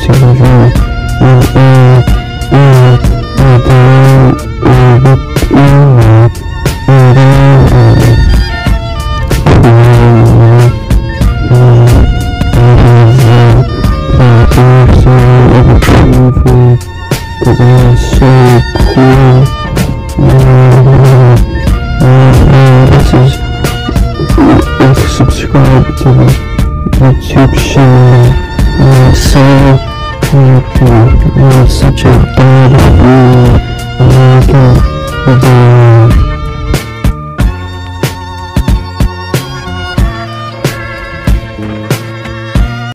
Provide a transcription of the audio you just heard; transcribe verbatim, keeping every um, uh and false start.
Subscribe to the YouTube channel. I'm so happy. I'm such a bad boy. I can